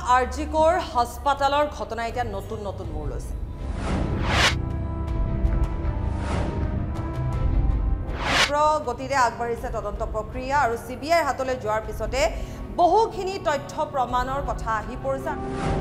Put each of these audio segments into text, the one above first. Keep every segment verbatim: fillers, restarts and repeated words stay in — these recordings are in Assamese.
আৰজিকৰ হাস্পাতালৰ ঘটনা এতিয়া নতুন নতুন মোৰ লৈছে গতিৰে আগবাঢ়িছে তদন্ত প্ৰক্ৰিয়া আৰু সিবিআইৰ হাতলৈ যোৱাৰ পিছতে বহুখিনি তথ্য প্ৰমাণৰ কথা আহি পৰিছে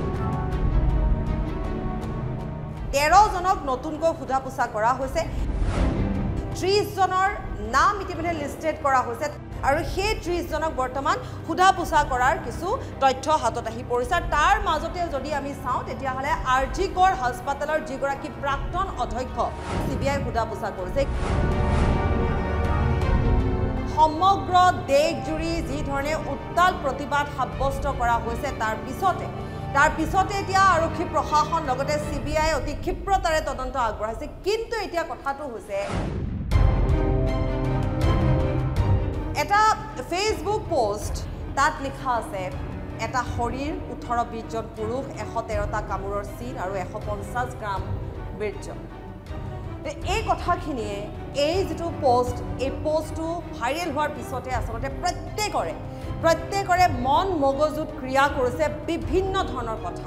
তেৰ জনক নতুনকৈ সোধা পোছা কৰা হৈছে ত্ৰিশ জনৰ নাম ইতিমধ্যে লিষ্টেড কৰা হৈছে আৰু সেই ত্ৰিশ জনক বৰ্তমান সোধা পোছা কৰাৰ কিছু তথ্য হাতত আহি পৰিছে তাৰ মাজতে যদি আমি চাওঁ তেতিয়াহ'লে আৰজিকৰ হাস্পাতালৰ যিগৰাকী প্ৰাক্তন অধ্যক্ষ সিবিআই সোধা পোছা কৰিছে সমগ্ৰ দেশ জুৰি যি ধৰণে উত্তাল প্ৰতিবাদ সাব্যস্ত কৰা হৈছে তাৰ পিছতে তাৰ পিছতে এতিয়া আৰক্ষী প্ৰশাসন লগতে সিবিআই অতি ক্ষিপ্ৰতাৰে তদন্ত আগবঢ়াইছে কিন্তু এতিয়া কথাটো হৈছে এটা ফেসবুক পোস্ট তাত লিখা আছে এটা শৰীৰ ওঠৰ বিশ জন পুৰুষ এশ তেৰটা কামোৰৰ চিন আৰু এশ পঞ্চাছ গ্ৰাম বীৰ্য এই কথাখিনিয়ে এই যেটো পোস্ট এই পোস্টটো ভাইৰেল হোৱাৰ পিছতে আসলতে প্ৰত্যেকৰে প্ৰত্যেকৰে মন মগজুত ক্ৰিয়া কৰিছে বিভিন্ন ধৰণৰ কথা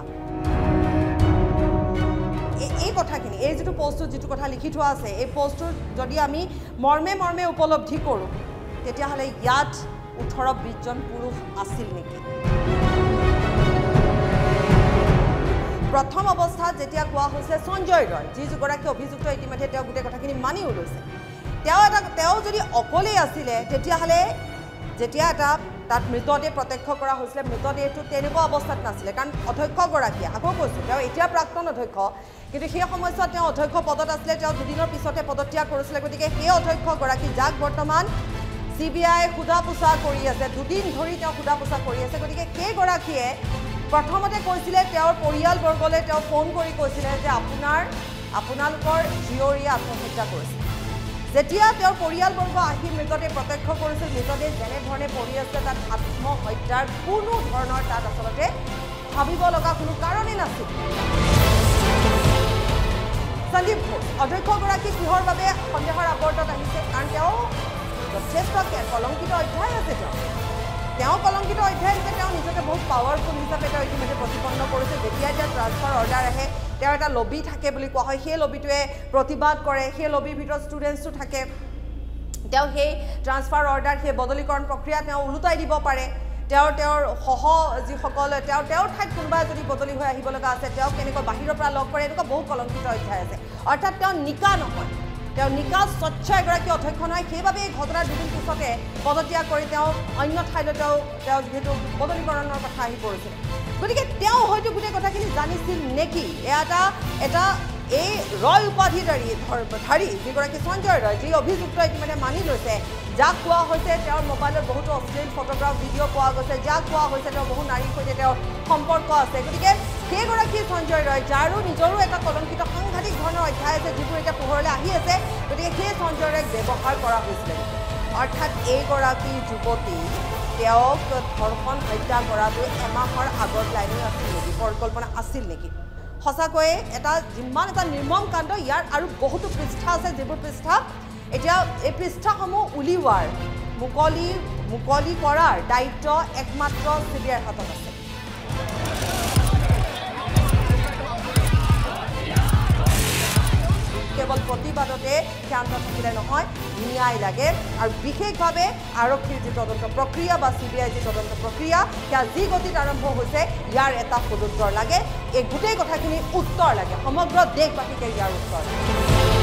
এই কথাখিনি এই যেটো পোস্টটো যেটো কথা লিখি থোৱা আছে এই পোস্টটো যদি আমি মৰ্মে মৰ্মে উপলব্ধি কৰোঁ তেতিয়াহ'লে ইয়াত ওঠৰ বিশ জন পুৰুষ আছিল নেকি প্ৰথম অৱস্থাত যেতিয়া কোৱা হৈছে সঞ্জয় ৰয় যি যুগৰাকী অভিযুক্ত ইতিমধ্যে তেওঁ গোটেই কথাখিনি মানি ওলাইছে তেওঁ এটা তেওঁ যদি অকলেই আছিলে তেতিয়াহ'লে যেতিয়া এটা তাত মৃতদেহ প্ৰত্যক্ষ কৰা হৈছিলে মৃতদেহটো তেনেকুৱা অৱস্থাত নাছিলে কাৰণ অধ্যক্ষগৰাকীয়ে আকৌ কৈছোঁ তেওঁ এতিয়া প্ৰাক্তন অধ্যক্ষ কিন্তু সেই সময়ছোৱাত তেওঁ অধ্যক্ষ পদত আছিলে তেওঁ দুদিনৰ পিছতে পদত্যাগ কৰিছিলে গতিকে সেই অধ্যক্ষগৰাকী যাক বৰ্তমান সিবিআই সোধা পোছা কৰি আছে দুদিন ধৰি তেওঁ সোধা পোছা কৰি আছে গতিকে সেইগৰাকীয়ে প্ৰথমতে কৈছিলে তেওঁৰ পৰিয়ালবৰ্গলৈ তেওঁ ফোন কৰি কৈছিলে যে আপোনাৰ আপোনালোকৰ জীয়ৰীয়ে আত্মহত্যা কৰিছে যেতিয়া তেওঁৰ পৰিয়ালবৰ্গ আহি মৃতদেহ প্ৰত্যক্ষ কৰিছিল মৃতদেহ যেনেধৰণে পৰি আছে তাত আত্মহত্যাৰ কোনো ধৰণৰ তাত আচলতে ভাবিব লগা কোনো কাৰণেই নাছিল সন্দীপ ঘোষ অধ্যক্ষগৰাকী কিহৰ বাবে সন্দেহৰ আৱৰ্তত আহিছে কাৰণ তেওঁ যথেষ্ট কলংকিত অধ্যায় আছে তেওঁ তেওঁ কলংকিত অধ্যায় হিচাপে তেওঁ নিজকে বহুত পাৱাৰফুল হিচাপে তেওঁ ইতিমধ্যে প্ৰতিপন্ন কৰিছে যেতিয়া এতিয়া ট্ৰান্সফাৰ অৰ্ডাৰ আহে তেওঁ এটা লবি থাকে বুলি কোৱা হয় সেই লবিটোৱে প্ৰতিবাদ কৰে সেই লবিৰ ভিতৰত ষ্টুডেণ্টছো থাকে তেওঁ সেই ট্ৰান্সফাৰ অৰ্ডাৰ সেই বদলীকৰণ প্ৰক্ৰিয়া তেওঁ ওলোটাই দিব পাৰে তেওঁৰ তেওঁৰ সহ যিসকল তেওঁ তেওঁৰ ঠাইত কোনোবা যদি বদলি হৈ আহিব লগা আছে তেওঁ কেনেকৈ বাহিৰৰ পৰা লগ কৰে এনেকুৱা বহু কলংকিত অধ্যায় আছে অৰ্থাৎ তেওঁ নিকা নহয় তেওঁ নিকা স্বচ্ছ এগৰাকী অধ্যক্ষ নহয় সেইবাবে এই ঘটনাৰ দুদিন পিছতে পদত্যাগ কৰি তেওঁ অন্য ঠাইলৈ তেওঁ তেওঁ যিহেতু বদলীকৰণৰ কথা আহি পৰিছিল গতিকে তেওঁ হয়তো গোটেই কথাখিনি জানিছিল নেকি এটা এটা এই ৰয় উপাধিধাৰী ধাৰী যিগৰাকী সঞ্জয় ৰয় যি অভিযুক্ত ইতিমধ্যে মানি লৈছে যাক কোৱা হৈছে তেওঁৰ মোবাইলত বহুতো অশ্লীল ফটোগ্ৰাফ ভিডিঅ' পোৱা গৈছে যাক কোৱা হৈছে তেওঁ বহু নাৰীৰ সৈতে তেওঁৰ সম্পৰ্ক আছে গতিকে সেইগৰাকী সঞ্জয় ৰয় যাৰো নিজৰো এটা কলংকিত সাংঘাতিক ধৰণৰ অধ্যায় আছে যিবোৰ এতিয়া পোহৰলৈ আহি আছে গতিকে সেই সঞ্জয় ৰয়ক ব্যৱহাৰ কৰা হৈছিলে অৰ্থাৎ এইগৰাকী যুৱতী তেওঁক ধৰ্ষণ হত্যা কৰাটো এমাহৰ আগত লাইনিং আছিল নেকি পৰিকল্পনা আছিল নেকি সঁচাকৈয়ে এটা যিমান এটা নিৰ্মম কাণ্ড ইয়াৰ আৰু বহুতো পৃষ্ঠা আছে যিবোৰ পৃষ্ঠা এতিয়া এই পৃষ্ঠাসমূহ উলিওৱাৰ মুকলি মুকলি কৰাৰ দায়িত্ব একমাত্ৰ সিবিআইৰ হাতত আছে কেৱল প্ৰতিবাদতে ক্ষান্ত থাকিলে নহয় ন্যায় লাগে আৰু বিশেষভাৱে আৰক্ষীৰ যি তদন্ত প্ৰক্ৰিয়া বা সিবিআই যি তদন্ত প্ৰক্ৰিয়া সেয়া যি গতিত আৰম্ভ হৈছে ইয়াৰ এটা সদুত্তৰ লাগে এই গোটেই কথাখিনি উত্তৰ লাগে সমগ্ৰ দেশবাসীকে ইয়াৰ উত্তৰ লাগে